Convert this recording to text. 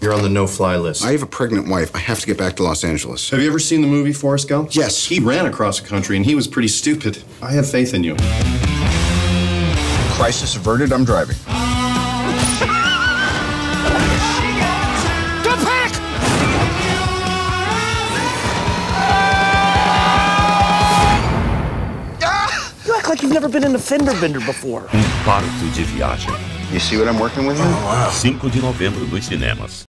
You're on the no-fly list. I have a pregnant wife. I have to get back to Los Angeles. Have you ever seen the movie Forrest Gump? Yes. He ran across the country, and he was pretty stupid. I have faith in you. Crisis averted. I'm driving. Go pack! You act like you've never been in a fender bender before. Parto de viagem. You see what I'm working with? 5 de novembro nos cinemas.